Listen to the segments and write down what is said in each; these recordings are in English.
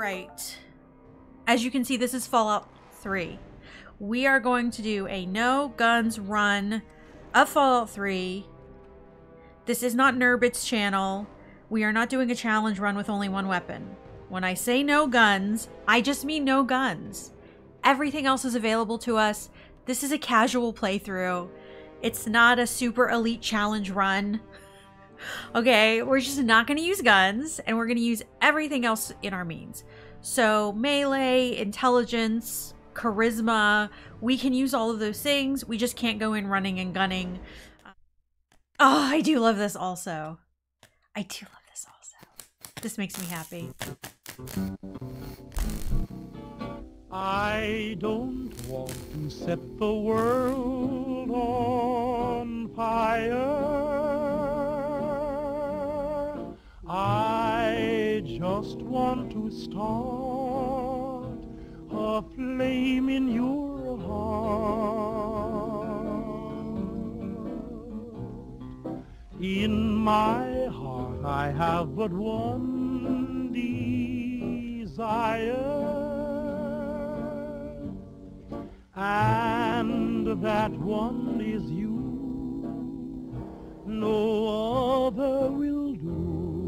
right. As you can see, this is Fallout 3. We are going to do a no guns run of Fallout 3. This is not Nurbit's channel. We are not doing a challenge run with only one weapon. When I say no guns, I just mean no guns. Everything else is available to us. This is a casual playthrough. It's not a super elite challenge run. Okay, we're just not going to use guns, and we're going to use everything else in our means. So melee, intelligence, charisma, we can use all of those things. We just can't go in running and gunning. Oh, I do love this also. I do love this also. This makes me happy. I don't want to set the world on fire. I just want to start a flame in your heart. In my heart I have but one desire, and that one is you. No other will do.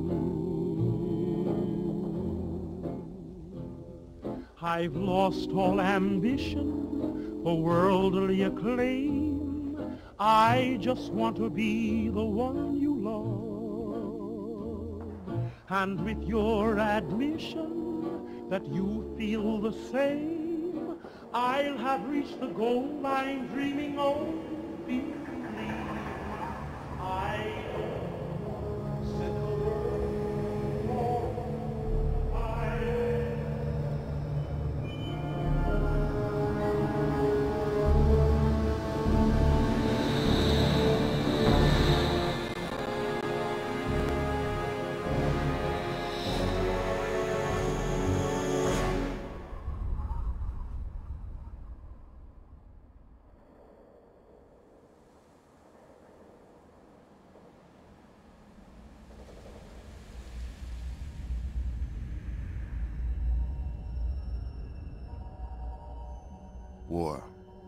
I've lost all ambition for worldly acclaim. I just want to be the one you love. And with your admission that you feel the same, I'll have reached the goal I'm dreaming of. Believe I don't set the world on fire. War.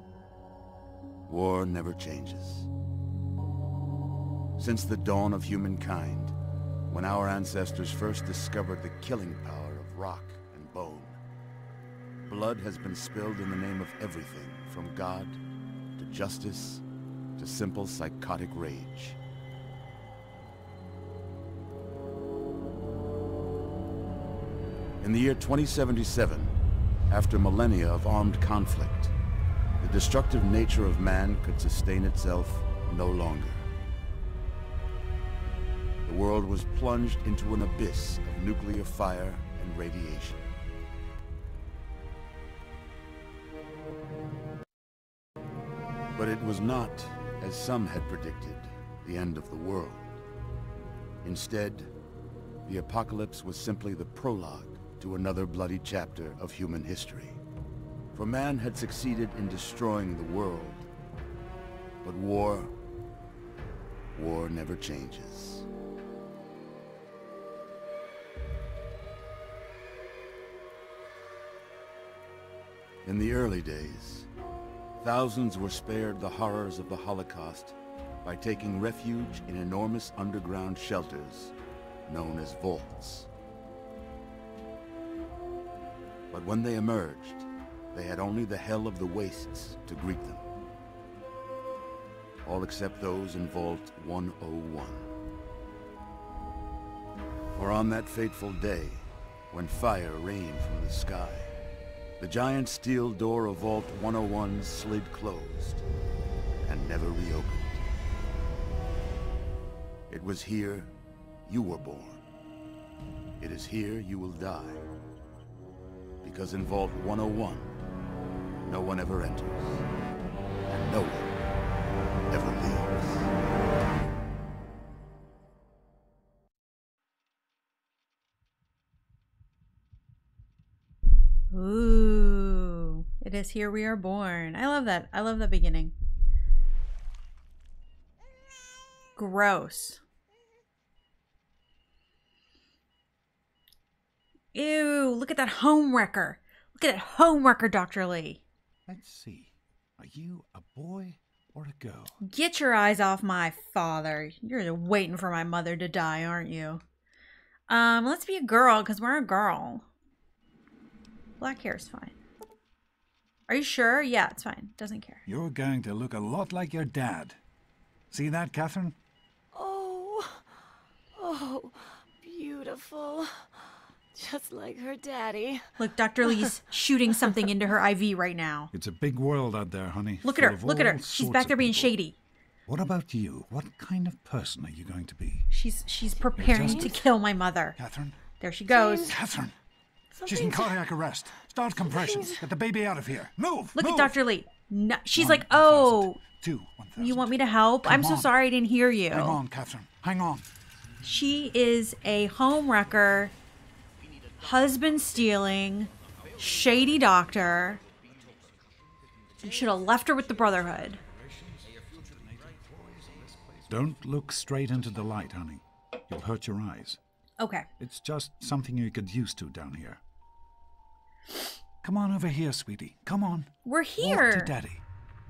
War never changes. Since the dawn of humankind, when our ancestors first discovered the killing power of rock and bone, blood has been spilled in the name of everything from God to justice to simple psychotic rage. In the year 2077, after millennia of armed conflict, the destructive nature of man could sustain itself no longer. The world was plunged into an abyss of nuclear fire and radiation. But it was not, as some had predicted, the end of the world. Instead, the apocalypse was simply the prologue to another bloody chapter of human history. For man had succeeded in destroying the world, but war never changes. In the early days, thousands were spared the horrors of the Holocaust by taking refuge in enormous underground shelters known as vaults. But when they emerged, they had only the hell of the wastes to greet them. All except those in Vault 101. For on that fateful day, when fire rained from the sky, the giant steel door of Vault 101 slid closed and never reopened. It was here you were born. It is here you will die. Because in Vault 101, no one ever enters, and no one ever leaves. Ooh, it is here we are born. I love that. I love that beginning. Gross. Ew, look at that home wrecker. Look at that home wrecker, Dr. Lee. Let's see. Are you a boy or a girl? Get your eyes off my father. You're waiting for my mother to die, aren't you? Let's be a girl, because we're a girl. Black hair's fine. Are you sure? Yeah, it's fine. Doesn't care. You're going to look a lot like your dad. See that, Catherine? Oh, beautiful. Just like her daddy. Look, Dr. Lee's shooting something into her IV right now. It's a big world out there, honey. Look at her. Look at her. She's back there being shady. What about you? What kind of person are you going to be? She's preparing to kill my mother. Catherine? There she goes. Catherine! She's in cardiac arrest. Start compressions. Get the baby out of here. Move! Look move. at Dr. Lee. No, she's 1, like, oh, 2, 1,000. you want me to help? Come I'm so on. sorry I didn't hear you. Hang on, Catherine. Hang on. She is a home wrecker, husband stealing, shady doctor. You should have left her with the Brotherhood. Don't look straight into the light, honey. You'll hurt your eyes. Okay. It's just something you get used to down here. Come on over here, sweetie. Come on. We're here. Walk to Daddy.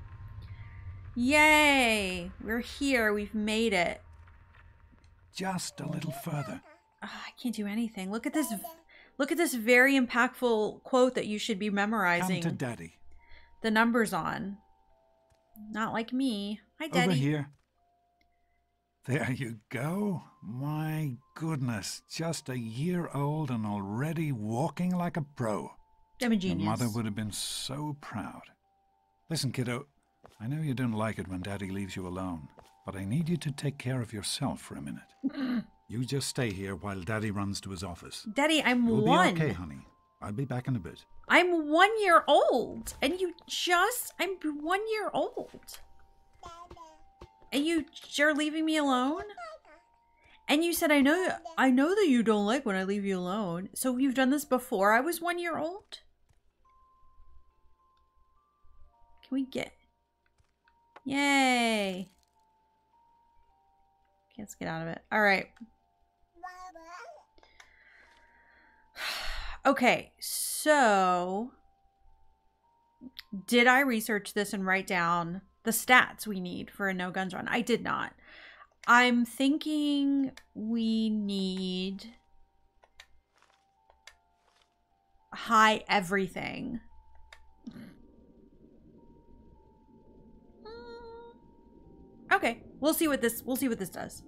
Yay. We're here. We've made it. Just a little further. I can't do anything. Look at this. Look at this very impactful quote that you should be memorizing. Come to Daddy. The numbers on. Not like me. Hi, Daddy. Over here. There you go. My goodness. Just a year old and already walking like a pro. I'm a genius. Your mother would have been so proud. Listen, kiddo. I know you don't like it when Daddy leaves you alone, but I need you to take care of yourself for a minute. You just stay here while Daddy runs to his office. Daddy, I'm You'll one. be okay, honey. I'll be back in a bit. I'm 1 year old. And I'm 1 year old. And you're leaving me alone? And you said, I know that you don't like when I leave you alone. So you've done this before I was 1 year old? Can we get... Yay. Okay, let's get out of it. All right. Okay, so did I research this and write down the stats we need for a no guns run? I did not. I'm thinking we need high everything. Okay, we'll see what this does.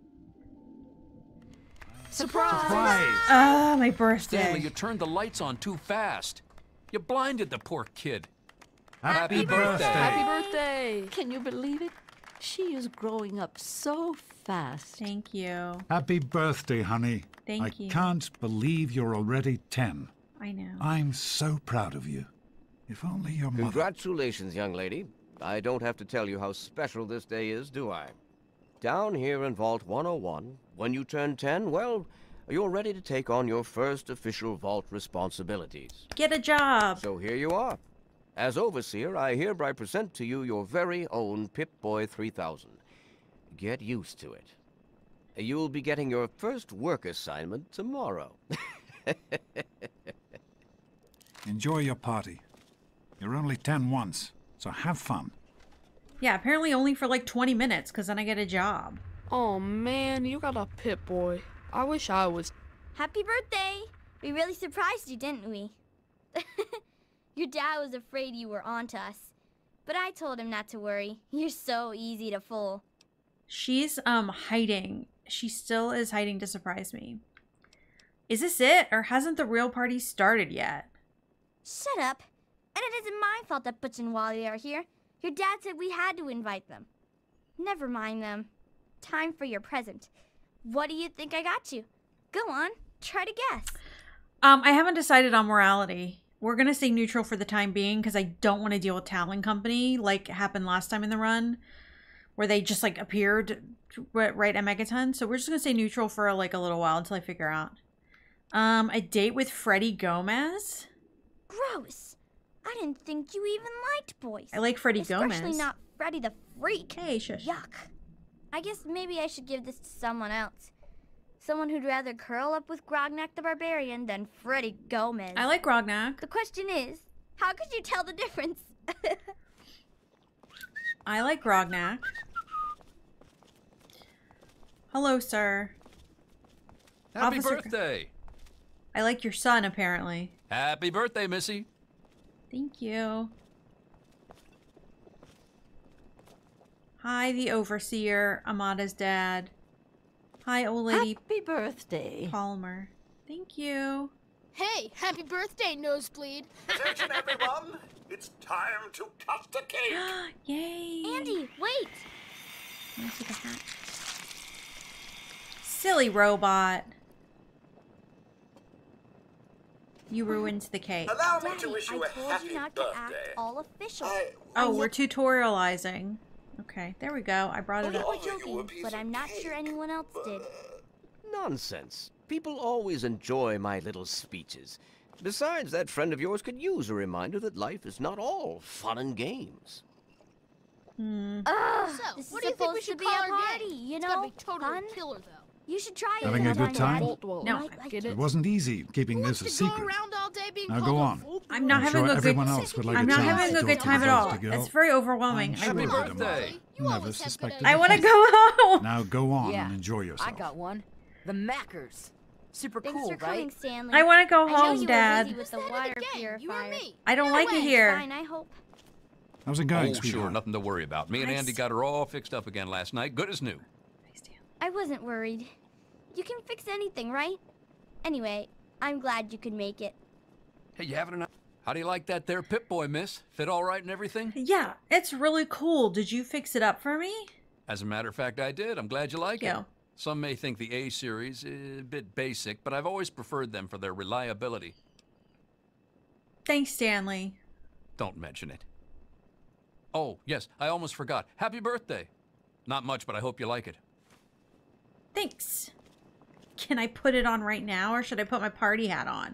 Surprise! Ah, my birthday. Stanley, you turned the lights on too fast. You blinded the poor kid. Happy birthday! Happy birthday! Can you believe it? She is growing up so fast. Thank you. Happy birthday, honey. Thank you. I can't believe you're already 10. I know. I'm so proud of you. If only your mother... Congratulations, young lady. I don't have to tell you how special this day is, do I? Down here in Vault 101, when you turn 10, well, you're ready to take on your first official Vault responsibilities. Get a job. So here you are. As Overseer, I hereby present to you your very own Pip-Boy 3000. Get used to it. You'll be getting your first work assignment tomorrow. Enjoy your party. You're only 10 once, so have fun. Yeah, apparently only for like 20 minutes, because then I get a job. Oh man, you got a Pip-Boy. I wish I was. Happy birthday! We really surprised you, didn't we? Your dad was afraid you were onto us. But I told him not to worry. You're so easy to fool. She's hiding. She still is hiding to surprise me. Is this it? Or hasn't the real party started yet? Shut up. And it isn't my fault that Butch and Wally are here. Your dad said we had to invite them. Never mind them. Time for your present. What do you think I got you? Go on, try to guess. I haven't decided on morality. We're going to stay neutral for the time being because I don't want to deal with Talon Company like happened last time in the run where they just like appeared right at Megaton. So we're just going to stay neutral for like a little while until I figure out. A date with Freddie Gomez? Gross. I didn't think you even liked boys. I like Freddie Gomez. Especially not Freddie the Freak. Hey, shush. Yuck. I guess maybe I should give this to someone else. Someone who'd rather curl up with Grognak the Barbarian than Freddy Gomez. I like Grognak. The question is, how could you tell the difference? I like Grognak. Hello, sir. Happy Officer- birthday. I like your son, apparently. Happy birthday, Missy. Thank you. Hi, the Overseer, Amada's dad. Hi, old lady Happy birthday. Palmer. Thank you. Hey, happy birthday, Nosebleed. Attention, everyone! It's time to cut the cake! Yay! Andy, wait! Let me see the hat. Silly robot. You ruined the cake. Allow me Daddy, to wish you I a told happy you not to act birthday. all official. Oh, we're tutorializing. Okay, there we go. I brought it We up. were joking, but I'm not sure anyone else did. Nonsense. People always enjoy my little speeches. Besides, that friend of yours could use a reminder that life is not all fun and games. Ugh, So, this what is do you think we supposed should to be call a our party, game? you It's know? gotta be totally Fun. killer, though. You should try it. Having a good sometime, time? Daddy. No. Might like Get It it? wasn't easy keeping Who this wants a to go secret. around all day being Now called go a on. folk I'm not I'm having sure a good. everyone else would like I'm a not chance having to a good talk to time the at all. birthday girl. It's very overwhelming. I'm sure Happy you'd birthday. have You never always have good suspected. I ideas. want to go home. Now go on Yeah, and enjoy yourself. I got one. The Mackers. Super Thanks cool, for coming, right? Stanley. I want to go I know home, you Dad. were busy with the Who's the head water of the gang? purifier. You or me? I don't No like way. it here. Fine, I hope. How's it going, Oh, sweetheart? sure, nothing to worry about. Me and Nice. Andy got her all fixed up again last night, good as new. I wasn't worried. You can fix anything, right? Anyway, I'm glad you could make it. Hey, you having a nice... How do you like that there Pip-Boy, miss? Fit all right and everything? Yeah, it's really cool. Did you fix it up for me? As a matter of fact, I did. I'm glad you like it. you. Some may think the A series is a bit basic, but I've always preferred them for their reliability. Thanks, Stanley. Don't mention it. Oh, yes, I almost forgot. Happy birthday. Not much, but I hope you like it. Thanks. Can I put it on right now, or should I put my party hat on?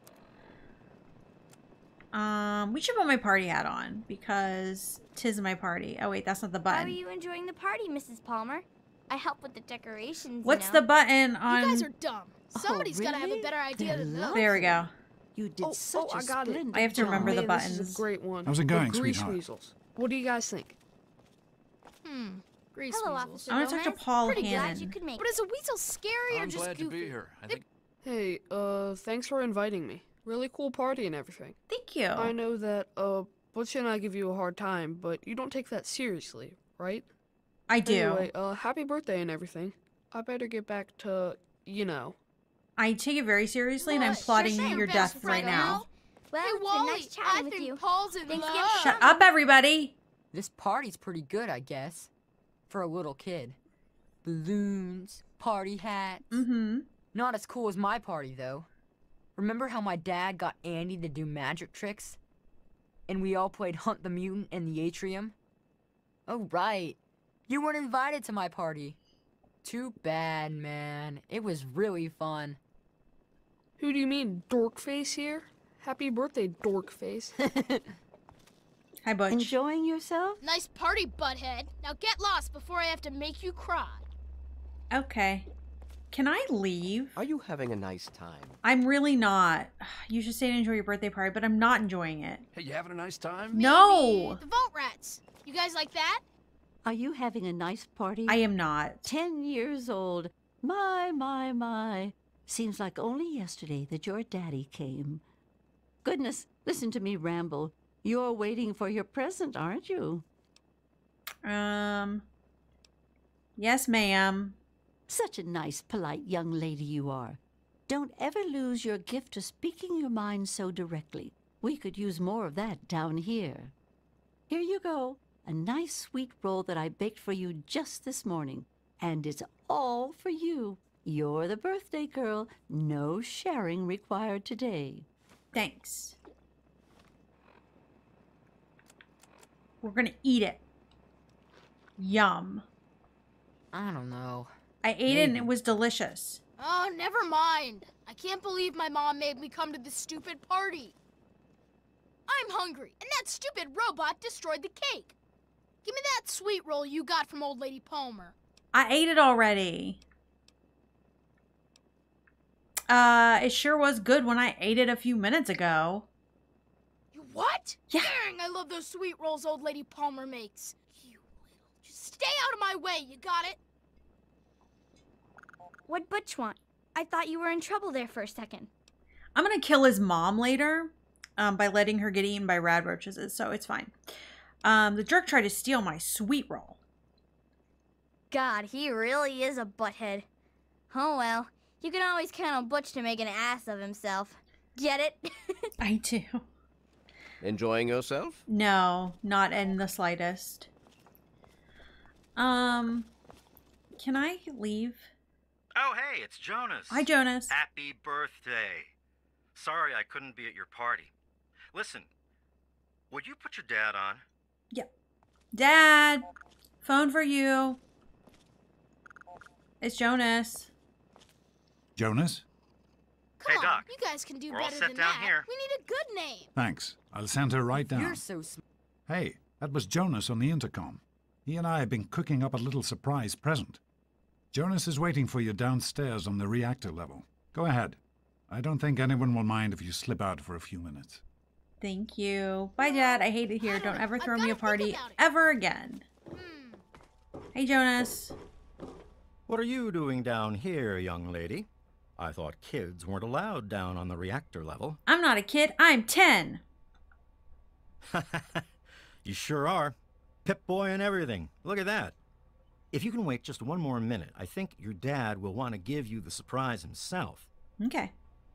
We should put my party hat on, because 'tis my party. Oh, wait, that's not the How are button. you enjoying the party, Mrs. Palmer? I help with the decorations. What's you the know. button on... You guys are dumb. Somebody's gotta have a really? better idea than that. There we go. You did such a I got it. splendid I have to job. remember the Man, This buttons. is a great one. How's it going, the Grease sweetheart? Weasels. What do you guys think? Grease Hello, weasels. Officer I want to talk to Gomez. Paul Pretty Hannon. glad you could make But is a weasel scary or I'm just glad goofy? to be here. I think... Hey, thanks for inviting me. Really cool party and everything. Thank you. I know that, Butch and I give you a hard time, but you don't take that seriously, right? I do. Anyway, happy birthday and everything. I better get back to, you know. I take it very seriously, and I'm What? plotting Sure, your best death right friend, now. Al. Well, Hey, it's been Wally, nice I chatting with think you. Paul's in Thanks love. again for Shut coming. up, everybody. This party's pretty good, I guess. For a little kid. Balloons, party hats. Mm-hmm. Not as cool as my party, though. Remember how my dad got Andy to do magic tricks? And we all played Hunt the Mutant in the atrium? Oh, right. You weren't invited to my party. Too bad, man. It was really fun. Who do you mean, Dorkface here? Happy birthday, Dorkface. Hi, Butch. Enjoying yourself? Nice party, butthead. Now get lost before I have to make you cry. Okay. Can I leave? Are you having a nice time? I'm really not. You should stay and enjoy your birthday party, but I'm not enjoying it. Hey, you having a nice time? No! The Vault Rats. You guys like that? Are you having a nice party? I am not. 10 years old. My. Seems like only yesterday that your daddy came. Goodness, listen to me ramble. You're waiting for your present, aren't you? Yes, ma'am. Such a nice, polite young lady you are. Don't ever lose your gift of speaking your mind so directly. We could use more of that down here. Here you go. A nice sweet roll that I baked for you just this morning. And it's all for you. You're the birthday girl. No sharing required today. Thanks. We're gonna eat it. Yum. I don't know. I ate it and it was delicious. Oh, never mind. I can't believe my mom made me come to this stupid party. I'm hungry, and that stupid robot destroyed the cake. Give me that sweet roll you got from old lady Palmer. I ate it already. It sure was good when I ate it a few minutes ago. You what? Yeah. Dang, I love those sweet rolls old lady Palmer makes. You little... Just stay out of my way, you got it? What'd Butch want? I thought you were in trouble there for a second. I'm gonna kill his mom later by letting her get eaten by rad roaches, so it's fine. The jerk tried to steal my sweet roll. God, he really is a butthead. Oh well, you can always count on Butch to make an ass of himself. Get it? I do. Enjoying yourself? No, not in the slightest. Can I leave? Oh, hey, it's Jonas. Hi, Jonas. Happy birthday. Sorry I couldn't be at your party. Listen, would you put your dad on? Yep. Dad, phone for you. It's Jonas. Jonas? Come Hey, on, Doc. you guys can do We're all better set than down that. here. We need a good name. Thanks. I'll send her right down. You're so smart. Hey, that was Jonas on the intercom. He and I have been cooking up a little surprise present. Jonas is waiting for you downstairs on the reactor level. Go ahead. I don't think anyone will mind if you slip out for a few minutes. Thank you. Bye, Dad. I hate it here. Don't ever throw me a party ever again. Hey, Jonas. What are you doing down here, young lady? I thought kids weren't allowed down on the reactor level. I'm not a kid. I'm 10. You sure are. Pip-Boy and everything. Look at that. If you can wait just one more minute, I think your dad will want to give you the surprise himself. Okay.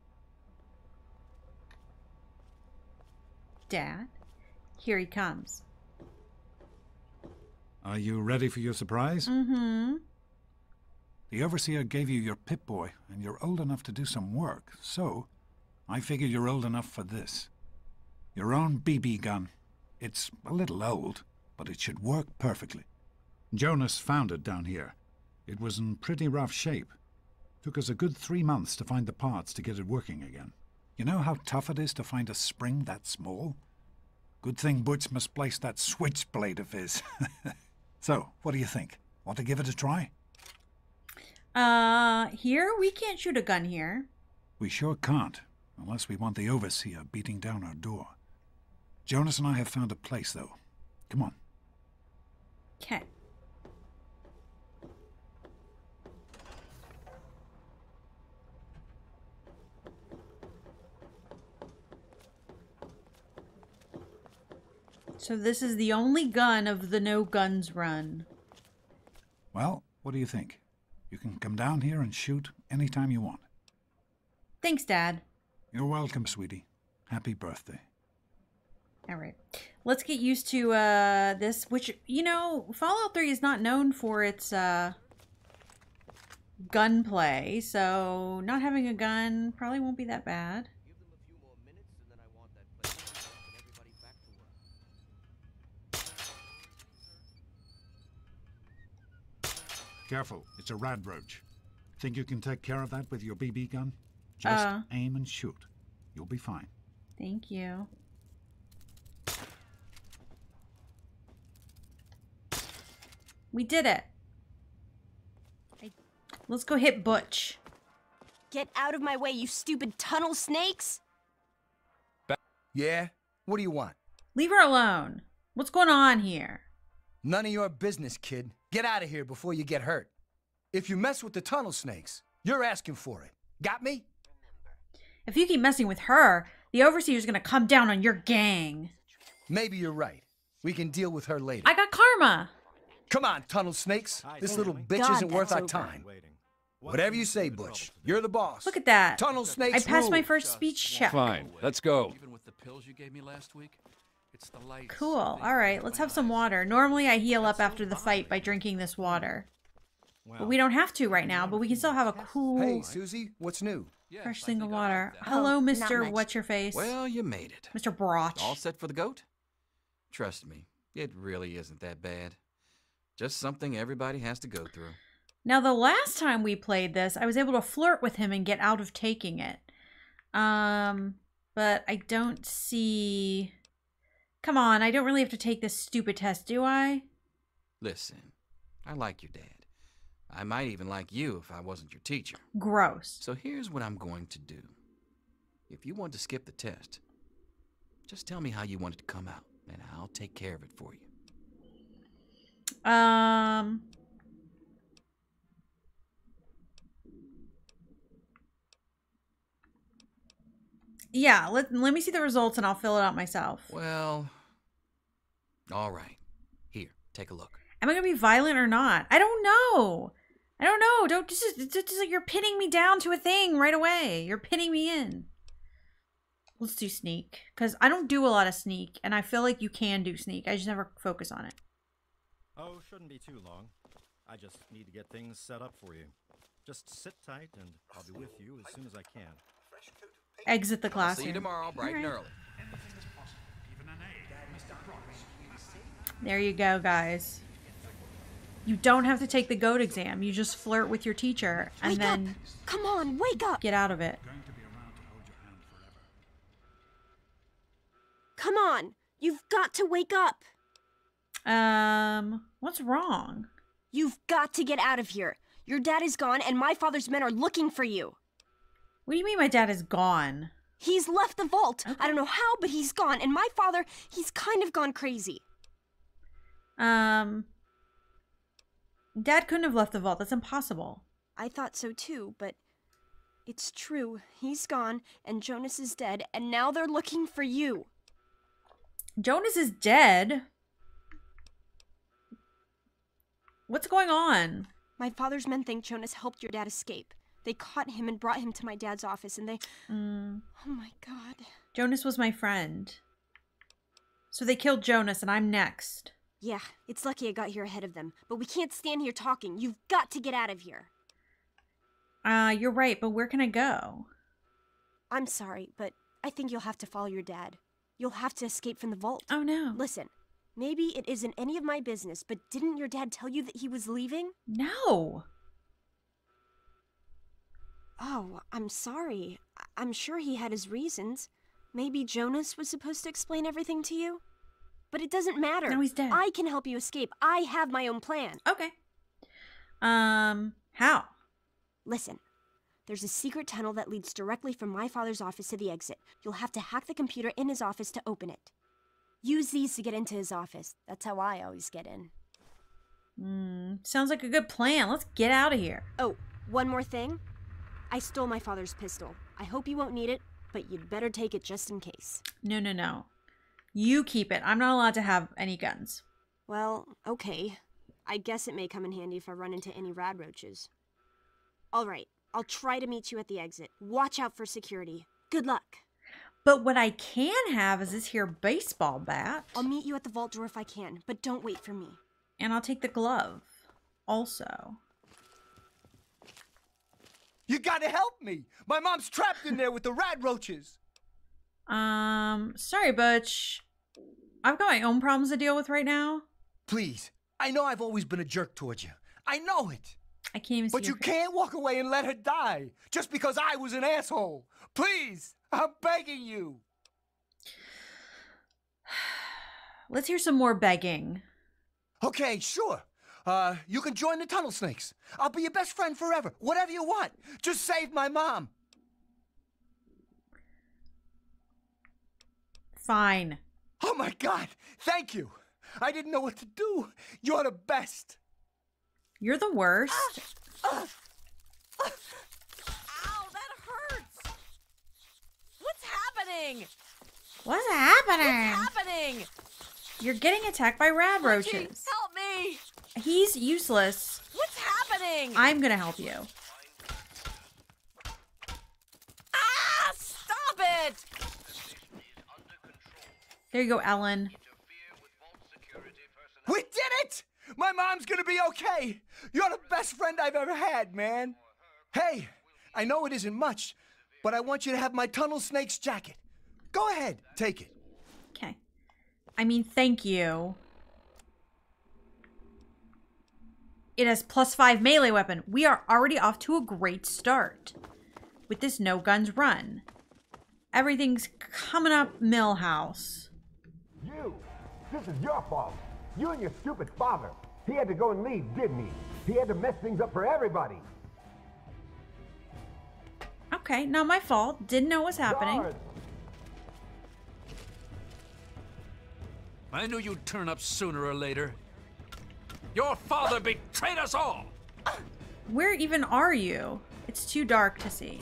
Dad, here he comes. Are you ready for your surprise? Mm-hmm. The Overseer gave you your Pip-Boy, and you're old enough to do some work, so I figure you're old enough for this. Your own BB gun. It's a little old, but it should work perfectly. Jonas found it down here. It was in pretty rough shape. Took us a good 3 months to find the parts to get it working again. You know how tough it is to find a spring that small? Good thing Butch misplaced that switchblade of his. So, what do you think? Want to give it a try? Here? We can't shoot a gun here. We sure can't, unless we want the Overseer beating down our door. Jonas and I have found a place, though. Come on. Okay. So this is the only gun of the no guns run. Well, what do you think? You can come down here and shoot anytime you want. Thanks, Dad. You're welcome, sweetie. Happy birthday. All right. Let's get used to this, which, you know, Fallout 3 is not known for its gunplay, so not having a gun probably won't be that bad. Careful, it's a rad roach. Think you can take care of that with your BB gun? Just aim and shoot. You'll be fine. Thank you. We did it. Let's go hit Butch. Get out of my way, you stupid tunnel snakes! Yeah? What do you want? Leave her alone. What's going on here? None of your business, kid. Get out of here before you get hurt. If you mess with the tunnel snakes, you're asking for it. Got me? If you keep messing with her, the Overseer's gonna come down on your gang. Maybe you're right. We can deal with her later. I got karma. Come on, tunnel snakes. This little bitch isn't worth our time. Whatever you say, Butch. You're the boss. Look at that. Tunnel snakes I passed my rule. first speech check. Fine, let's go. Even with the pills you gave me last week, it's the lights. Cool. All right, let's have some water. Normally I heal up after the fight by drinking this water. But we don't have to right now, but we can still have a cool, Hey, Susie, what's new? fresh thing of water. Hello, Mr. What's-Your-Face. Well, you made it. Mr. Broch. All set for the goat? Trust me, it really isn't that bad. Just something everybody has to go through. Now, the last time we played this, I was able to flirt with him and get out of taking it. But I don't see... Come on, I don't really have to take this stupid test, do I? Listen, I like your dad. I might even like you if I wasn't your teacher. Gross. So here's what I'm going to do. If you want to skip the test, just tell me how you want it to come out, and I'll take care of it for you. Yeah, let me see the results and I'll fill it out myself. Well, all right. Here, take a look. Am I going to be violent or not? I don't know. I don't know. Don't just you're pinning me down to a thing right away. You're pinning me in. Let's do sneak, because I don't do a lot of sneak, and I feel like you can do sneak. I just never focus on it. Oh, shouldn't be too long. I just need to get things set up for you. Just sit tight, and I'll be with you as soon as I can. Exit the I'll classroom. see you tomorrow, bright and early. There you go, guys. You don't have to take the GOAT exam. You just flirt with your teacher, and then Come on, wake up! Get out of it. Come on, you've got to wake up. What's wrong? You've got to get out of here. Your dad is gone, and my father's men are looking for you. What do you mean my dad is gone? He's left the vault. Okay. I don't know how, but he's gone. And my father, he's kind of gone crazy. Dad couldn't have left the vault. That's impossible. I thought so too, but it's true. He's gone, and Jonas is dead, and now they're looking for you. Jonas is dead? What's going on? My father's men think Jonas helped your dad escape. They caught him and brought him to my dad's office, and they... Oh my god. Jonas was my friend. So they killed Jonas, and I'm next. Yeah, it's lucky I got here ahead of them. But we can't stand here talking. You've got to get out of here. You're right, but where can I go? I'm sorry, but I think you'll have to follow your dad. You'll have to escape from the vault. Oh, no. Listen, maybe it isn't any of my business, but didn't your dad tell you that he was leaving? No. Oh, I'm sorry. I'm sure he had his reasons. Maybe Jonas was supposed to explain everything to you? But it doesn't matter. No, he's dead. I can help you escape. I have my own plan. Okay. How? Listen. There's a secret tunnel that leads directly from my father's office to the exit. You'll have to hack the computer in his office to open it. Use these to get into his office. That's how I always get in. Sounds like a good plan. Let's get out of here. Oh, one more thing. I stole my father's pistol. I hope you won't need it, but you'd better take it just in case. No. You keep it. I'm not allowed to have any guns. Well, okay. I guess it may come in handy if I run into any rad roaches. All right. I'll try to meet you at the exit. Watch out for security. Good luck. But what I can have is this here baseball bat. I'll meet you at the vault door if I can, but don't wait for me. And I'll take the glove. Also. You gotta help me! My mom's trapped in there with the rat roaches! Sorry, Butch. I've got my own problems to deal with right now. Please. I know I've always been a jerk towards you. I know it. I can't even see But you can't walk away and let her die just because I was an asshole. Please, I'm begging you. Let's hear some more begging. Okay, sure. You can join the Tunnel Snakes. I'll be your best friend forever. Whatever you want. Just save my mom. Fine. Oh my God, thank you. I didn't know what to do. You're the best. You're the worst. Ow, that hurts. What's happening? What's happening? What's happening? You're getting attacked by rad roaches. Help me. He's useless. What's happening? I'm gonna help you. Ah, stop it. There you go, Ellen. We did it! My mom's gonna be okay. You're the best friend I've ever had, man. Hey, I know it isn't much, but I want you to have my Tunnel Snakes jacket. Go ahead, take it. Okay. I mean, thank you. It has +5 melee weapon. We are already off to a great start with this no guns run. Everything's coming up Millhouse. You! This is your fault. You and your stupid father. He had to go and leave, didn't he? He had to mess things up for everybody. Okay, not my fault. Didn't know what was happening. Guards. I knew you'd turn up sooner or later. Your father betrayed us all! Where even are you? It's too dark to see.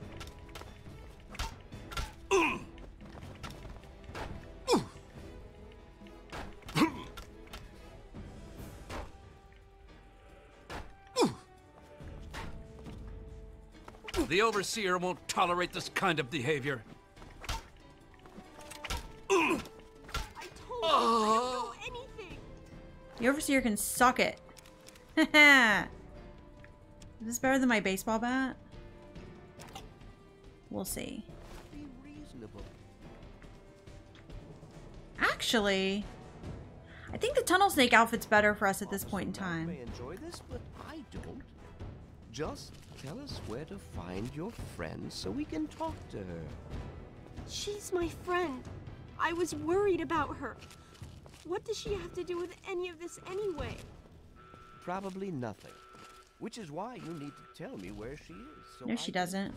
The Overseer won't tolerate this kind of behavior. The Overseer can suck it. Is this better than my baseball bat? We'll see. Be reasonable. Actually, I think the Tunnel Snake outfit's better for us at this point in You time. may enjoy this, but I don't. Just tell us where to find your friend so we can talk to her. She's my friend. I was worried about her. What does she have to do with any of this anyway? Probably nothing. Which is why you need to tell me where she is. So No, she doesn't.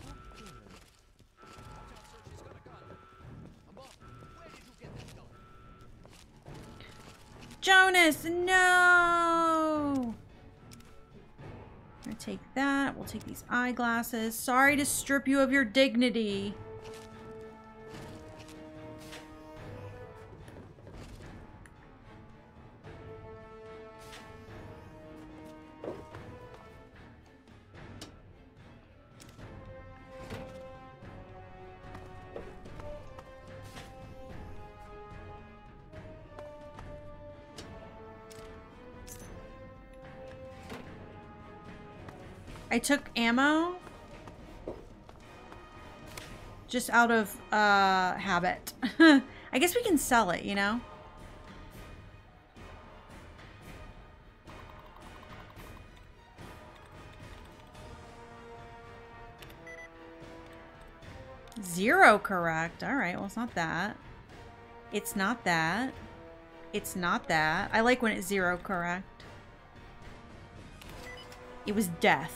Jonas, no! I'm gonna take that. We'll take these eyeglasses. Sorry to strip you of your dignity. I took ammo just out of habit. I guess we can sell it, you know? Zero correct. All right, well, it's not that. It's not that. It's not that. I like when it's zero correct. It was death.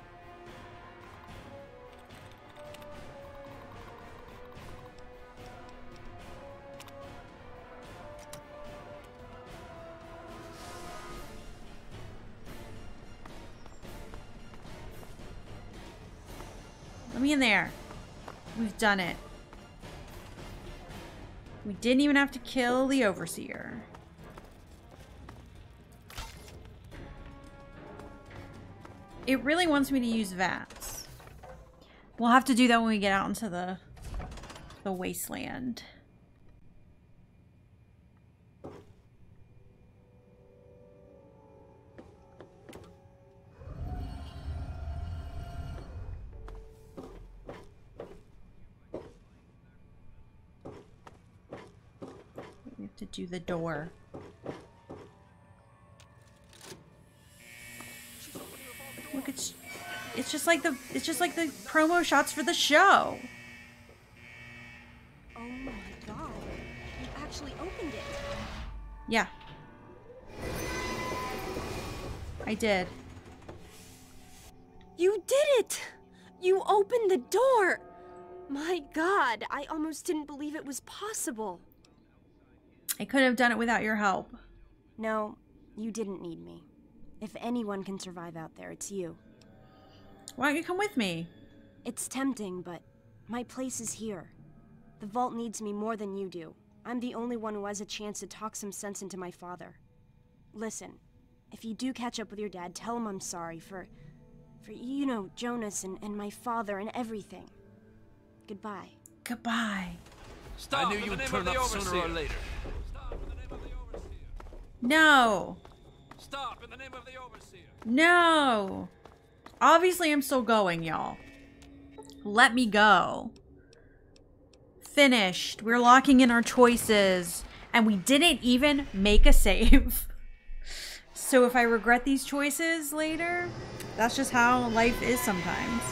Let me in there. We've done it. We didn't even have to kill the Overseer. It really wants me to use VATS. We'll have to do that when we get out into the wasteland. We have to do the door. Look, it's just like the promo shots for the show. Oh my god. You actually opened it. Yeah. I did. You did it! You opened the door! My god, I almost didn't believe it was possible. I couldn't have done it without your help. No, you didn't need me. If anyone can survive out there, it's you. Why don't you come with me? It's tempting, but my place is here. The vault needs me more than you do. I'm the only one who has a chance to talk some sense into my father. Listen, if you do catch up with your dad, tell him I'm sorry for you know, Jonas and my father and everything. Goodbye. Goodbye. Stop! I knew you'd turn up sooner or later. No. Stop in the name of the Overseer. No. Obviously, I'm still going, y'all. Let me go. Finished. We're locking in our choices. And we didn't even make a save. So if I regret these choices later, that's just how life is sometimes.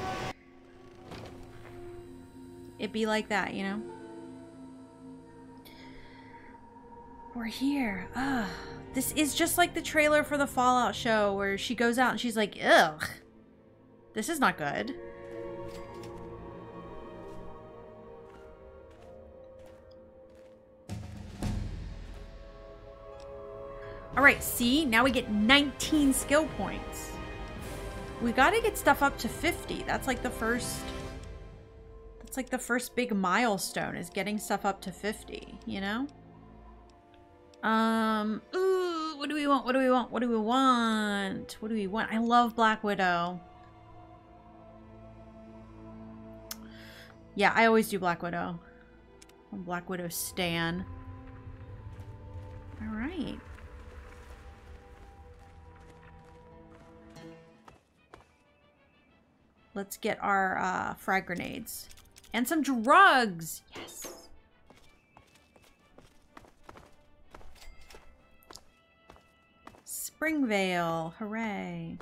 It'd be like that, you know? We're here. This is just like the trailer for the Fallout show where she goes out and she's like, ugh, this is not good. All right, see, now we get 19 skill points. We got to get stuff up to 50. That's like the first big milestone is getting stuff up to 50, you know? Ooh, what do we want? What do we want? What do we want? What do we want? I love Black Widow. Yeah, I always do Black Widow. I'm Black Widow stan. All right. Let's get our frag grenades. And some drugs! Yes! Springvale, hooray.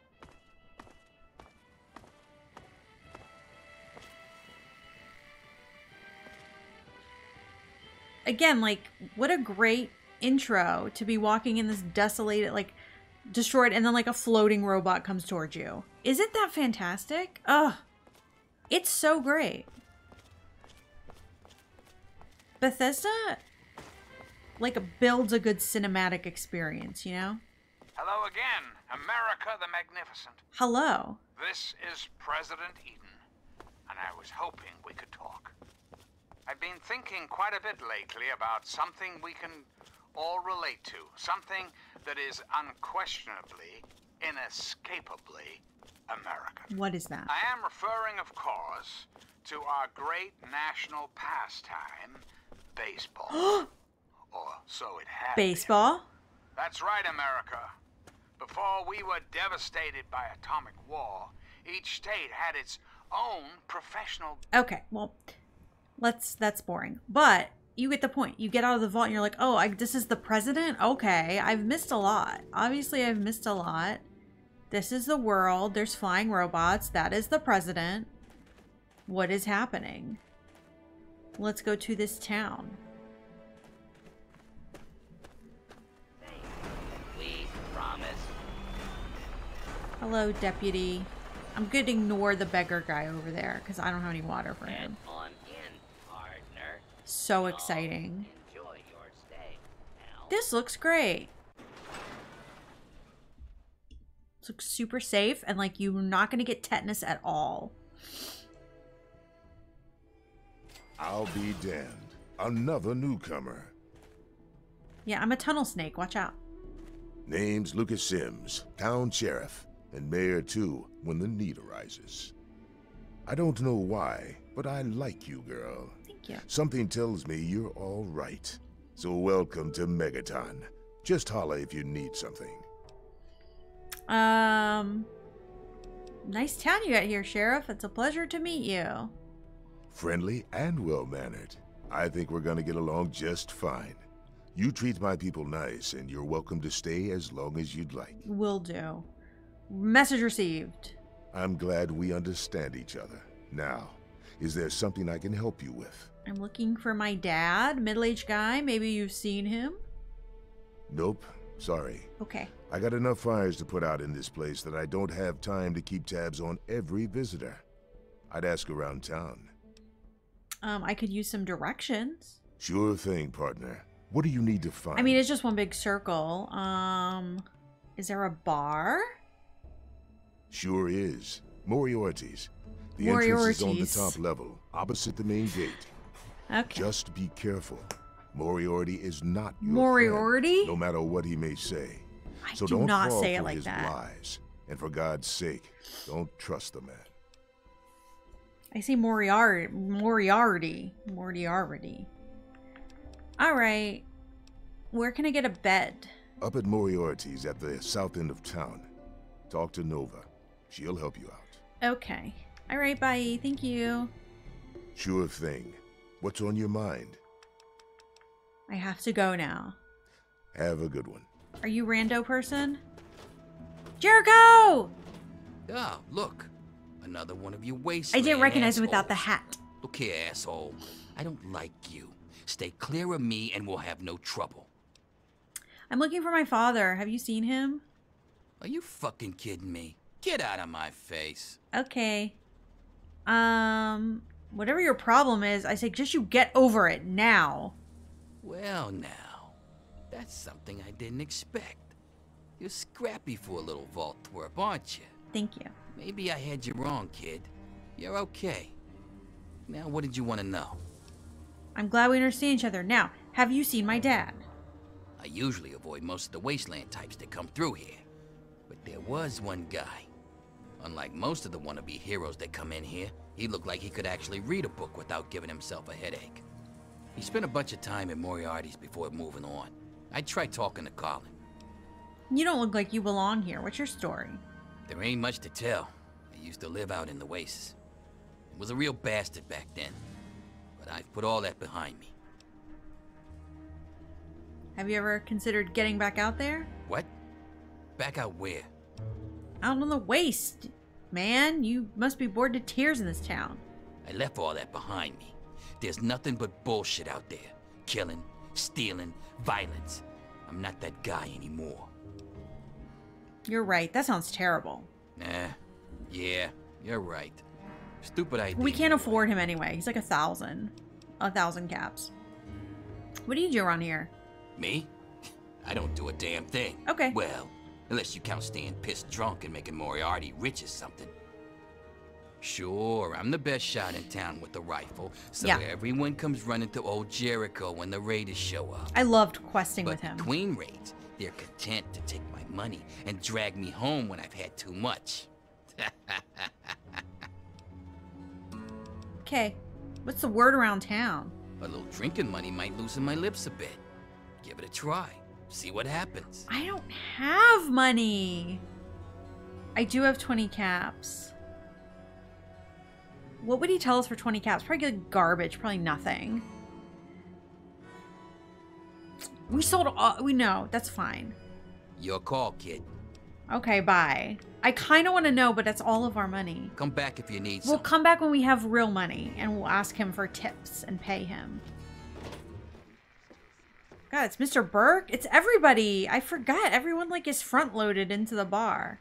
Again, like, what a great intro to be walking in this desolated, like, destroyed, and then, like, a floating robot comes towards you. Isn't that fantastic? Ugh. It's so great. Bethesda, like, builds a good cinematic experience, you know? Hello again, America the Magnificent. Hello. This is President Eden, and I was hoping we could talk. I've been thinking quite a bit lately about something we can all relate to. Something that is unquestionably, inescapably American. What is that? I am referring, of course, to our great national pastime, baseball. Or so it has. Baseball? That's right, America. Before we were devastated by atomic war, each state had its own professional... Okay, well, that's boring. But you get the point. You get out of the vault and you're like, oh, this is the president? Okay, I've missed a lot. Obviously, I've missed a lot. This is the world. There's flying robots. That is the president. What is happening? Let's go to this town. We promise. Hello, deputy. I'm going to ignore the beggar guy over there because I don't have any water for him. On in, partner. So exciting. Enjoy your stay. This looks great. This looks super safe and like you're not going to get tetanus at all. I'll be damned. Another newcomer. Yeah, I'm a tunnel snake. Watch out. Name's Lucas Sims, town sheriff, and mayor too, when the need arises. I don't know why, but I like you, girl. Thank you. Something tells me you're all right. So welcome to Megaton. Just holler if you need something. Nice town you got here, Sheriff. It's a pleasure to meet you. Friendly and well-mannered. I think we're gonna get along just fine. You treat my people nice, and you're welcome to stay as long as you'd like. Will do. Message received. I'm glad we understand each other. Now, is there something I can help you with? I'm looking for my dad, middle-aged guy. Maybe you've seen him. Nope. Sorry. Okay. I got enough fires to put out in this place that I don't have time to keep tabs on every visitor. I'd ask around town. I could use some directions. Sure thing, partner. What do you need to find? I mean, it's just one big circle. Is there a bar? Sure is. Moriarty's. The entrance is on the top level, opposite the main gate. Okay. Just be careful. Moriarty is not your Moriarty? friend, no matter what he may say. So do don't not fall say it for like his that. lies. And for God's sake, don't trust the man. I see Moriarty. All right. Where can I get a bed? Up at Moriarty's at the south end of town. Talk to Nova. She'll help you out. Okay. All right, bye. Thank you. Sure thing. What's on your mind? I have to go now. Have a good one. Are you rando person? Jericho! Ah, look. Another one of you wasteland I didn't recognize him assholes. without the hat. Look here, asshole. I don't like you. Stay clear of me and we'll have no trouble. I'm looking for my father. Have you seen him? Are you fucking kidding me? Get out of my face. Okay. Whatever your problem is, I suggest you get over it now. Well, now, that's something I didn't expect. You're scrappy for a little vault twerp, aren't you? Thank you. Maybe I had you wrong, kid. You're okay. Now, what did you want to know? I'm glad we understand each other. Now, have you seen my dad? I usually avoid most of the wasteland types that come through here. But there was one guy. Unlike most of the wannabe heroes that come in here, he looked like he could actually read a book without giving himself a headache. He spent a bunch of time at Moriarty's before moving on. I tried talking to Colin. You don't look like you belong here. What's your story? There ain't much to tell. I used to live out in the wastes. I was a real bastard back then. But I've put all that behind me. Have you ever considered getting back out there? What? Back out where? Out on the waste. Man, you must be bored to tears in this town. I left all that behind me. There's nothing but bullshit out there. Killing, stealing, violence. I'm not that guy anymore. You're right. That sounds terrible. Yeah, you're right. Stupid idea. We can't afford him anyway. He's like 1,000 caps. What do you do around here? Me? I don't do a damn thing. Okay. Well, unless you count staying pissed drunk and making Moriarty rich or something. Sure, I'm the best shot in town with the rifle, so everyone comes running to old Jericho when the raiders show up. I loved questing with him. But the Queen raids, they're content to take my money and drag me home when I've had too much. Okay, what's the word around town? A little drinking money might loosen my lips a bit. Give it a try. See what happens. I don't have money. I do have 20 caps. What would he tell us for 20 caps? Probably like garbage. Probably nothing. We sold all... We know. That's fine. Your call, kid. Okay, bye. I kind of want to know, but that's all of our money. Come back if you need We'll some. come back when we have real money, and we'll ask him for tips and pay him. God, it's Mr. Burke. It's everybody. I forgot. Everyone, like, is front-loaded into the bar.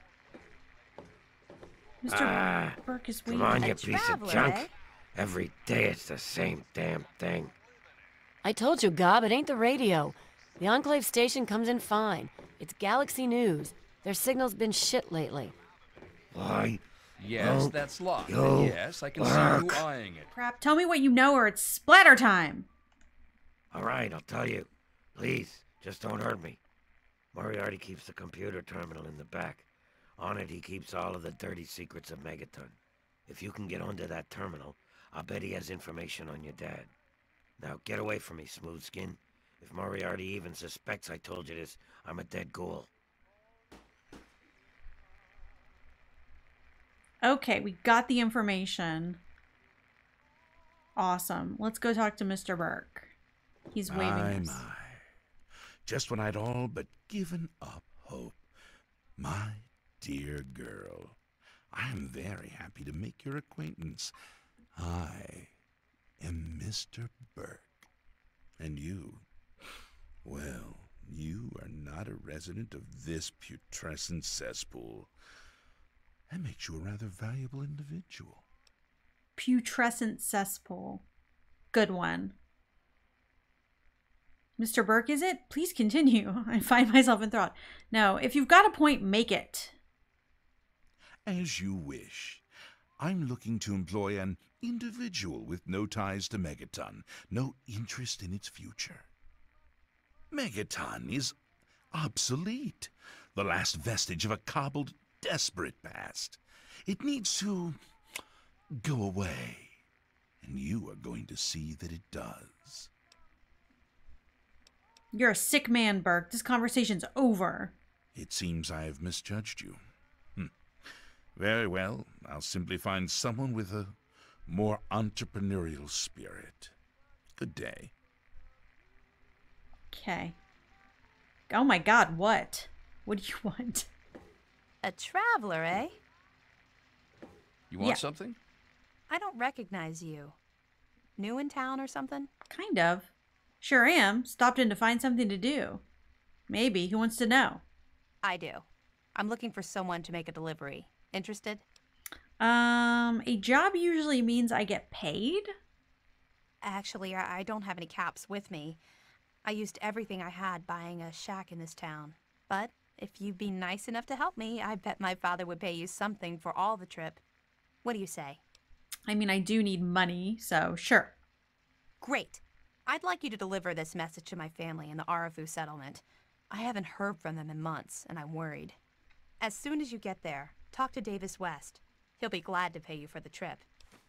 Mr. Burke is waiting. Come on, you piece of junk. eh? Every day it's the same damn thing. I told you, Gob, it ain't the radio. The Enclave station comes in fine. It's Galaxy News. Their signal's been shit lately. Why? Yes, that's locked. you Yes, I can see you eyeing it. Crap, tell me what you know or it's splatter time. All right, I'll tell you. Please, just don't hurt me. Moriarty keeps the computer terminal in the back. On it, he keeps all of the dirty secrets of Megaton. If you can get onto that terminal, I'll bet he has information on your dad. Now, get away from me, smooth skin. If Moriarty even suspects I told you this, I'm a dead ghoul. Okay, we got the information. Awesome. Let's go talk to Mr. Burke. He's waving us. Just when I'd all but given up hope. My dear girl, I am very happy to make your acquaintance. I am Mr. Burke. And you, well, you are not a resident of this putrescent cesspool. That makes you a rather valuable individual. Putrescent cesspool. Good one. Mr. Burke, is it? Please continue. I find myself in thought. No, if you've got a point, make it. As you wish. I'm looking to employ an individual with no ties to Megaton, no interest in its future. Megaton is obsolete, the last vestige of a cobbled, desperate past. It needs to go away, and you are going to see that it does. You're a sick man, Burke. This conversation's over. It seems I have misjudged you. Very well. I'll simply find someone with a more entrepreneurial spirit. Good day. Okay. Oh my god, what? What do you want? A traveler, eh? You want something? I don't recognize you. New in town or something? Kind of. Sure am. Stopped in to find something to do. Maybe. Who wants to know? I do. I'm looking for someone to make a delivery. Interested? A job usually means I get paid? Actually, I don't have any caps with me. I used everything I had buying a shack in this town. But if you'd be nice enough to help me, I bet my father would pay you something for all the trip. What do you say? I mean, I do need money, so sure. Great. I'd like you to deliver this message to my family in the Arafu settlement. I haven't heard from them in months, and I'm worried. As soon as you get there, talk to Davis West. He'll be glad to pay you for the trip.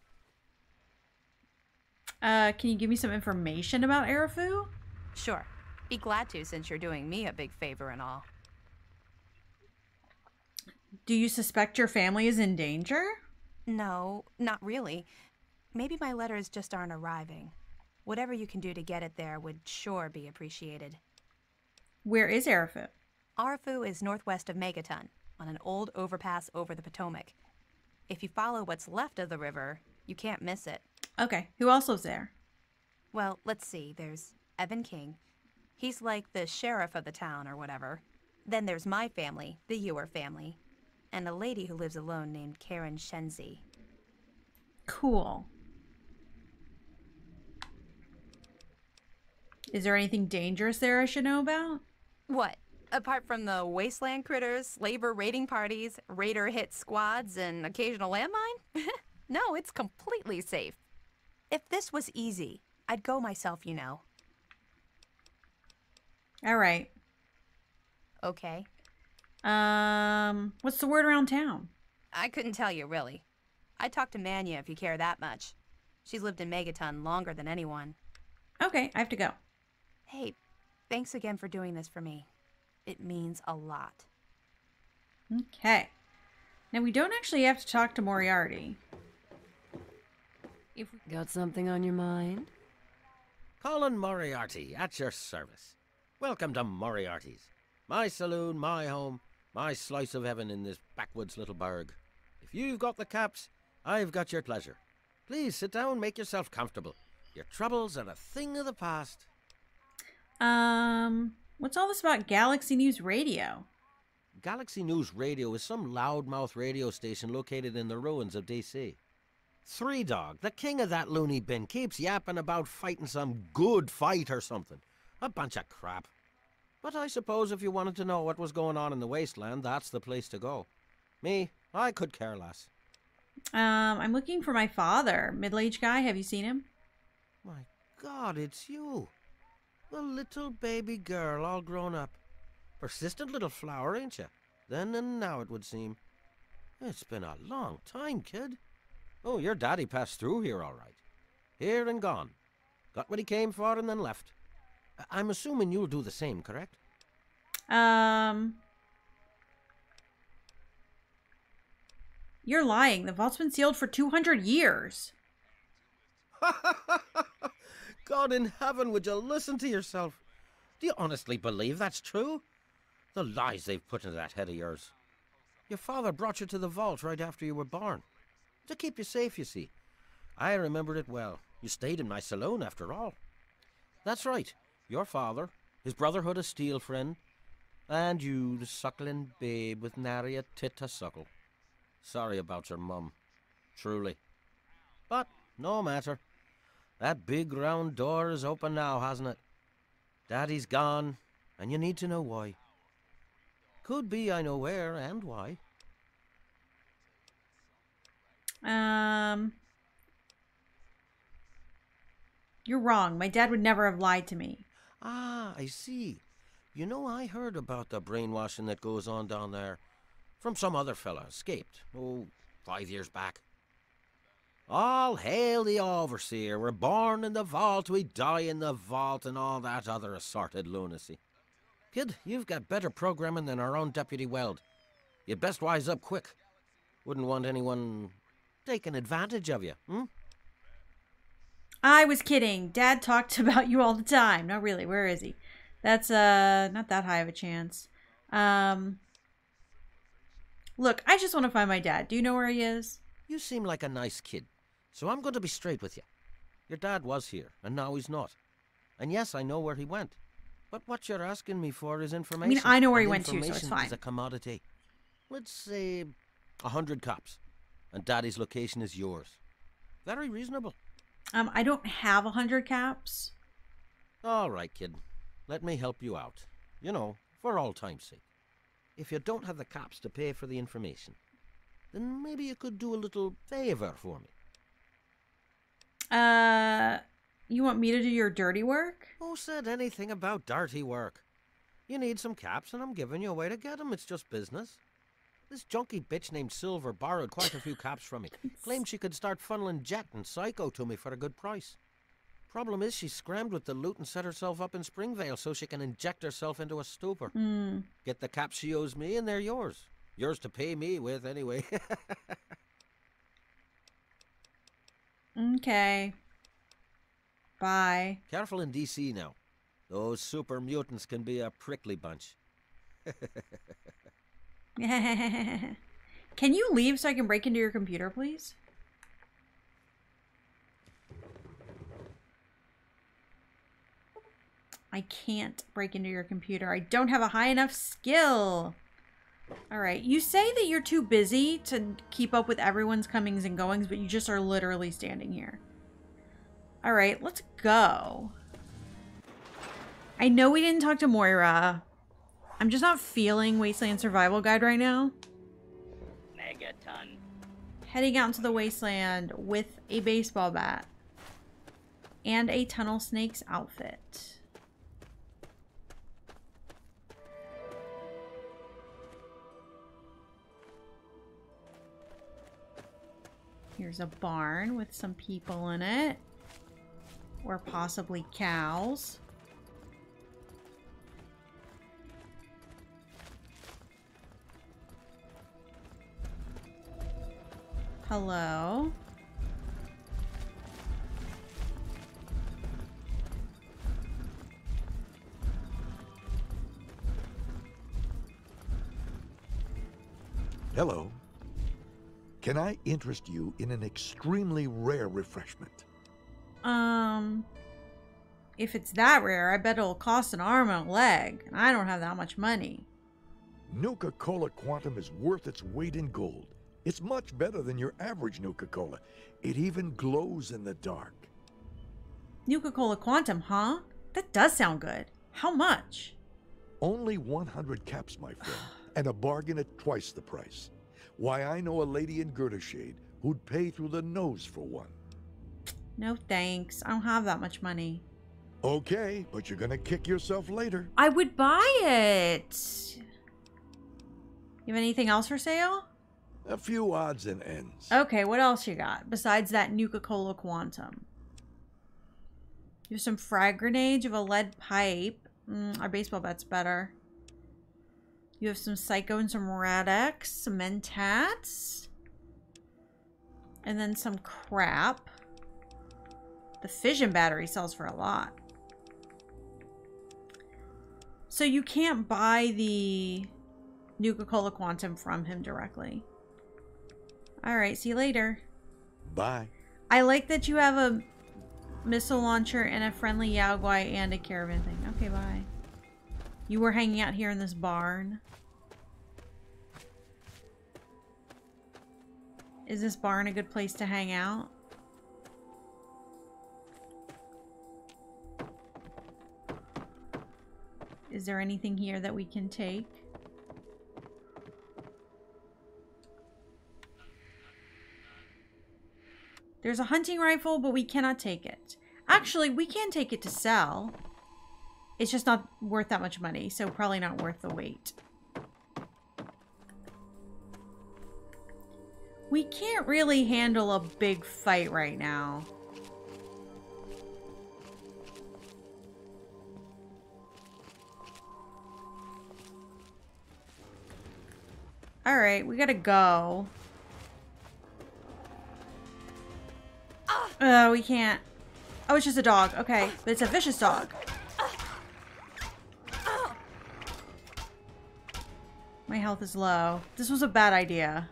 Can you give me some information about Arafu? Sure. Be glad to, since you're doing me a big favor and all. Do you suspect your family is in danger? No, not really. Maybe my letters just aren't arriving. Whatever you can do to get it there would sure be appreciated. Where is Arafu? Arafu is northwest of Megaton, on an old overpass over the Potomac. If you follow what's left of the river, you can't miss it. Okay, who else lives there? Well, let's see. There's Evan King. He's like the sheriff of the town or whatever. Then there's my family, the Ewer family, and a lady who lives alone named Karen Shenzi. Cool. Is there anything dangerous there I should know about? What? Apart from the wasteland critters, labor raiding parties, raider hit squads, and occasional landmine? No, it's completely safe. If this was easy, I'd go myself, you know. All right. Okay. What's the word around town? I couldn't tell you, really. I'd talk to Manya if you care that much. She's lived in Megaton longer than anyone. Okay, I have to go. Hey, thanks again for doing this for me. It means a lot. Okay. Now, we don't actually have to talk to Moriarty. If we got something on your mind? Colin Moriarty, at your service. Welcome to Moriarty's. My saloon, my home, my slice of heaven in this backwoods little burg. If you've got the caps, I've got your pleasure. Please sit down, make yourself comfortable. Your troubles are a thing of the past. What's all this about Galaxy News Radio? Galaxy News Radio is some loudmouth radio station located in the ruins of DC. Three Dog, the king of that loony bin, keeps yapping about fighting some good fight or something. A bunch of crap. But I suppose if you wanted to know what was going on in the wasteland, that's the place to go. Me, I could care less. I'm looking for my father. Middle-aged guy, have you seen him? My God, it's you. The little baby girl all grown up. Persistent little flower, ain't you? Then and now, it would seem. It's been a long time, kid. Oh, your daddy passed through here all right. Here and gone. Got what he came for and then left. I'm assuming you'll do the same, correct? You're lying. The vault's been sealed for 200 years. God in heaven, would you listen to yourself? Do you honestly believe that's true? The lies they've put into that head of yours. Your father brought you to the vault right after you were born. To keep you safe, you see. I remember it well. You stayed in my saloon, after all. That's right. Your father, his Brotherhood of Steel friend, and you, the suckling babe with nary a tit to suckle. Sorry about your mum. Truly. But no matter. That big round door is open now, hasn't it? Daddy's gone, and you need to know why. Could be I know where and why. You're wrong. My dad would never have lied to me. Ah, I see. You know, I heard about the brainwashing that goes on down there. From some other fella, escaped. 5 years back. All hail the overseer. We're born in the vault, we die in the vault, and all that other assorted lunacy. Kid, you've got better programming than our own Deputy Weld. You'd best wise up quick. Wouldn't want anyone taking advantage of you, I was kidding. Dad talked about you all the time. No, really, where is he? That's not that high of a chance. Look, I just want to find my dad. Do you know where he is? You seem like a nice kid, so I'm going to be straight with you. Your dad was here, and now he's not. And yes, I know where he went. But what you're asking me for is information. I know where he and went to, so it's information fine. is a commodity. Let's say 100 cops. And Daddy's location is yours. Very reasonable. I don't have 100 caps. All right, kid. Let me help you out. You know, for all time's sake. If you don't have the caps to pay for the information, then maybe you could do a little favor for me. You want me to do your dirty work? Who said anything about dirty work? You need some caps, and I'm giving you a way to get them. It's just business. This junky bitch named Silver borrowed quite a few caps from me. Claimed she could start funneling Jet and Psycho to me for a good price. Problem is, she scrammed with the loot and set herself up in Springvale so she can inject herself into a stupor. Get the caps she owes me, and they're yours. Yours to pay me with, anyway. Okay. Bye. Careful in D.C. now. Those super mutants can be a prickly bunch. Can you leave so I can break into your computer, please? I can't break into your computer. I don't have a high enough skill. Alright, you say that you're too busy to keep up with everyone's comings and goings, but you just are literally standing here. Alright, let's go. I know we didn't talk to Moira. I'm just not feeling Wasteland Survival Guide right now. Megaton. Heading out into the wasteland with a baseball bat. And a Tunnel Snake's outfit. Here's a barn with some people in it. Or possibly cows. Hello. Hello. Can I interest you in an extremely rare refreshment? If it's that rare, I bet it'll cost an arm and a leg, and I don't have that much money. Nuka-Cola Quantum is worth its weight in gold. It's much better than your average Nuka-Cola. It even glows in the dark. Nuka-Cola Quantum, huh? That does sound good. How much? Only 100 caps, my friend, and a bargain at twice the price. Why, I know a lady in Girdershade who'd pay through the nose for one. No thanks. I don't have that much money. Okay, but you're gonna kick yourself later. I would buy it. You have anything else for sale? A few odds and ends. Okay, what else you got besides that Nuka-Cola Quantum? You have some frag grenades, you have a lead pipe. Our baseball bat's better. You have some Psycho and some Rad-X, some Mentats. And then some crap. The fission battery sells for a lot. So you can't buy the Nuka-Cola Quantum from him directly. Alright, see you later. Bye. I like that you have a missile launcher and a friendly Yao Guai and a caravan thing. Okay, bye. You were hanging out here in this barn. Is this barn a good place to hang out? Is there anything here that we can take? There's a hunting rifle, but we cannot take it. Actually, we can take it to sell. It's just not worth that much money, so probably not worth the wait. We can't really handle a big fight right now. Alright, we gotta go. Oh, we can't. Oh, it's just a dog. Okay, but it's a vicious dog. My health is low. This was a bad idea.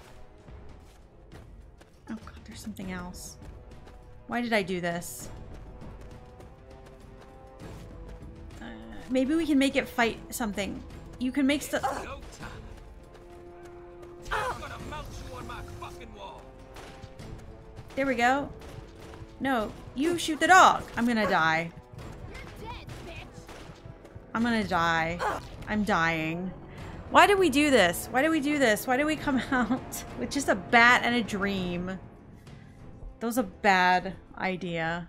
Oh god, there's something else. Why did I do this? Maybe we can make it fight something. You can make stuff. There we go. No, you shoot the dog. I'm gonna die. I'm gonna die. I'm dying. Why did we do this? Why did we do this? Why did we come out with just a bat and a dream? That was a bad idea.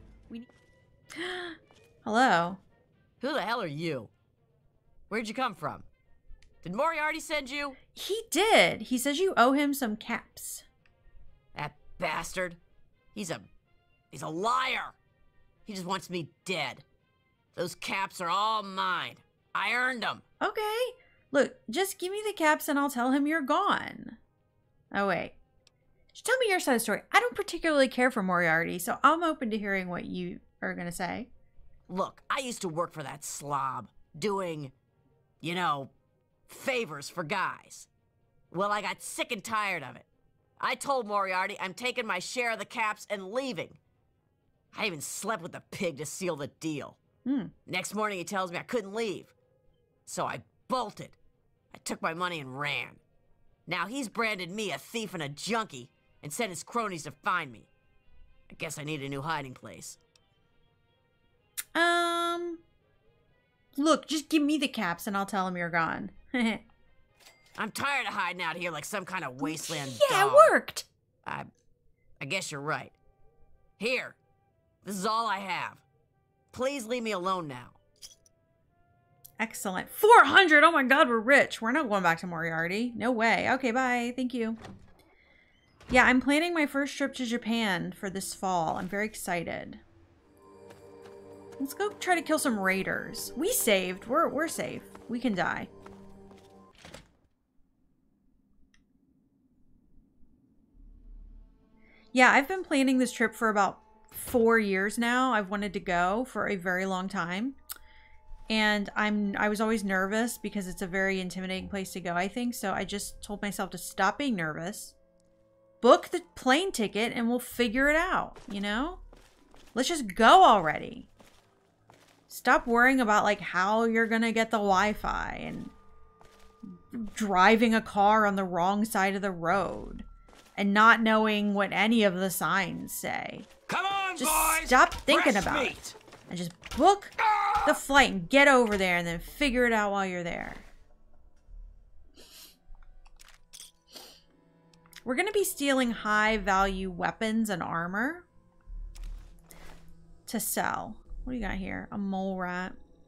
Hello. Who the hell are you? Where'd you come from? Did Moriarty send you? He did. He says you owe him some caps. That bastard. He's a liar. He just wants me dead. Those caps are all mine. I earned them. Okay. Look, just give me the caps and I'll tell him you're gone. Oh, wait. Just tell me your side of the story. I don't particularly care for Moriarty, so I'm open to hearing what you are going to say. Look, I used to work for that slob, doing, you know, favors for guys. Well, I got sick and tired of it. I told Moriarty I'm taking my share of the caps and leaving. I even slept with the pig to seal the deal. Next morning he tells me I couldn't leave. So I bolted. I took my money and ran. Now he's branded me a thief and a junkie and sent his cronies to find me. I guess I need a new hiding place. Look, just give me the caps and I'll tell him you're gone. I'm tired of hiding out here like some kind of wasteland Yeah, dog. it worked. I guess you're right. Here, this is all I have. Please leave me alone now. Excellent. 400! Oh my god, we're rich. We're not going back to Moriarty. No way. Okay, bye. Thank you. Yeah, I'm planning my first trip to Japan for this fall. I'm very excited. Let's go try to kill some raiders. We saved. We're safe. We can die. Yeah, I've been planning this trip for about 4 years now. I've wanted to go for a very long time. And I was always nervous because it's a very intimidating place to go, I think. So I just told myself to stop being nervous. Book the plane ticket and we'll figure it out, you know? Let's just go already. Stop worrying about like how you're gonna get the Wi-Fi and driving a car on the wrong side of the road and not knowing what any of the signs say. Come on, just boys! Stop thinking Fresh about meat. it. And just book the flight and get over there and then figure it out while you're there. We're going to be stealing high value weapons and armor to sell. What do you got here? A mole rat.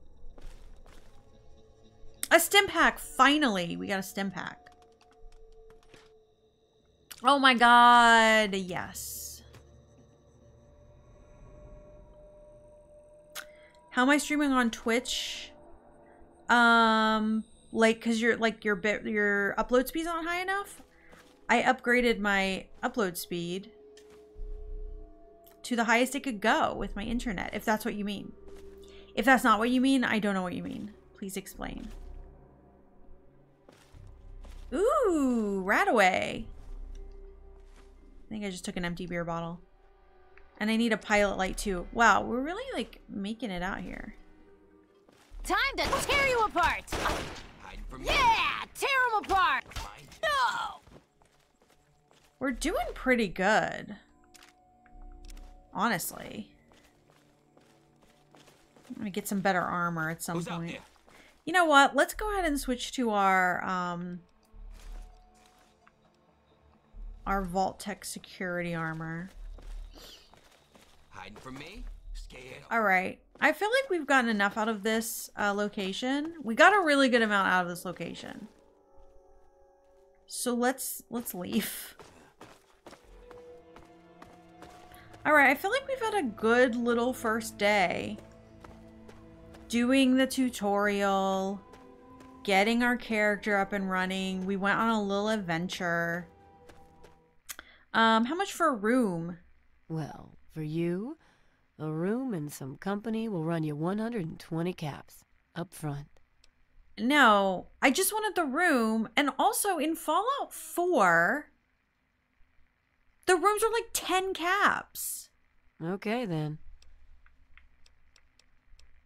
A stim pack. Finally, we got a stim pack. Oh my god. Yes. How am I streaming on Twitch? Like, cause your upload speed's not high enough. I upgraded my upload speed to the highest it could go with my internet, if that's what you mean. If that's not what you mean, I don't know what you mean. Please explain. Ooh, Rataway. I think I just took an empty beer bottle. And I need a pilot light too. Wow, we're really like making it out here. Time to tear you apart! Yeah! Tear them apart! No! We're doing pretty good. Honestly. I'm gonna get some better armor at some point. You know what? Let's go ahead and switch to our Vault-Tec security armor. Hiding from me? Scared. Alright. I feel like we've gotten enough out of this location. We got a really good amount out of this location. So let's leave. Alright, I feel like we've had a good little first day. Doing the tutorial. Getting our character up and running. We went on a little adventure. How much for a room? Well, for you, a room and some company will run you 120 caps up front. No, I just wanted the room. And also in Fallout 4, the rooms are like 10 caps. Okay, then.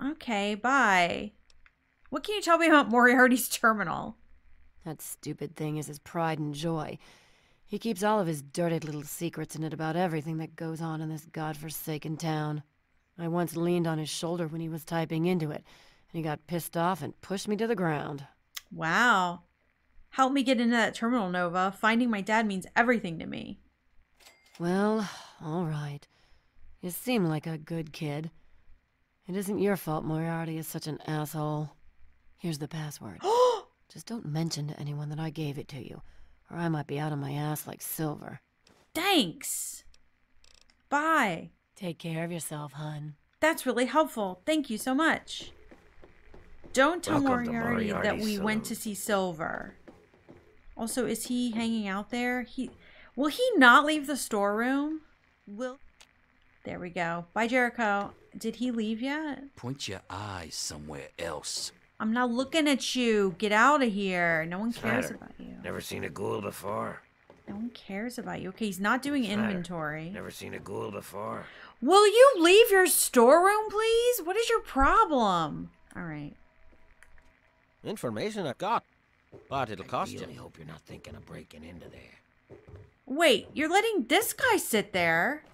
Okay, bye. What can you tell me about Moriarty's terminal? That stupid thing is his pride and joy. He keeps all of his dirty little secrets in it about everything that goes on in this godforsaken town. I once leaned on his shoulder when he was typing into it, and he got pissed off and pushed me to the ground. Wow. Help me get into that terminal, Nova. Finding my dad means everything to me. Well, all right. You seem like a good kid. It isn't your fault Moriarty is such an asshole. Here's the password. Just don't mention to anyone that I gave it to you, or I might be out of my ass like Silver. Thanks. Bye. Take care of yourself, hun. That's really helpful. Thank you so much. Don't tell Welcome to Moriarty that Moriarty's we went to saloon. see Silver. Also, is he hanging out there? Will he not leave the storeroom? There we go. Bye, Jericho. Did he leave yet? Point your eyes somewhere else. I'm not looking at you. Get out of here. No one cares Matter? about you. Never seen a ghoul before. No one cares about you. Okay, he's not doing Matter? inventory. Never seen a ghoul before. Will you leave your storeroom, please? What is your problem? All right. Information I got, but it'll cost I really you. hope you're not thinking of breaking into there. Wait, you're letting this guy sit there?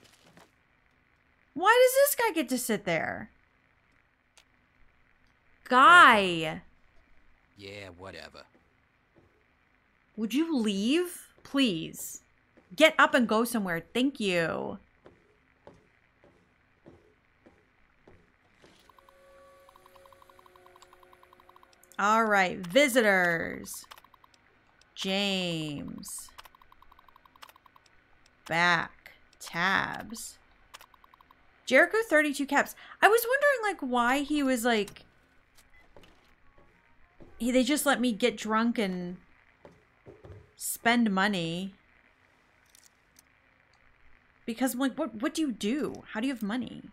Why does this guy get to sit there? Guy! Yeah, whatever. Would you leave? Please. Get up and go somewhere. Thank you. All right, visitors. James. Back. Tabs. Jericho 32 caps. I was wondering, like, why he was like... they just let me get drunk and spend money. Because, like, what do you do? How do you have money?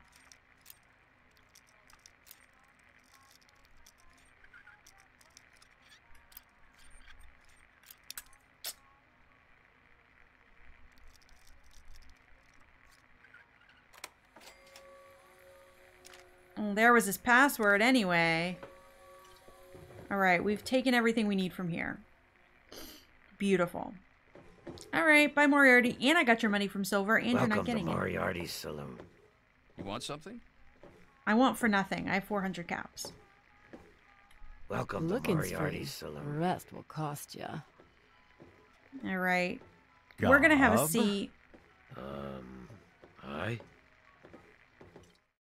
Well, there was his password anyway. Alright, we've taken everything we need from here. Beautiful. Alright, bye Moriarty. And I got your money from Silver, and you're not getting Welcome to it. Moriarty's saloon. You want something? I want for nothing. I have 400 caps. Welcome to Looking's Moriarty's free. saloon. The rest will cost ya. Alright. We're gonna have a Gob? seat. Aye?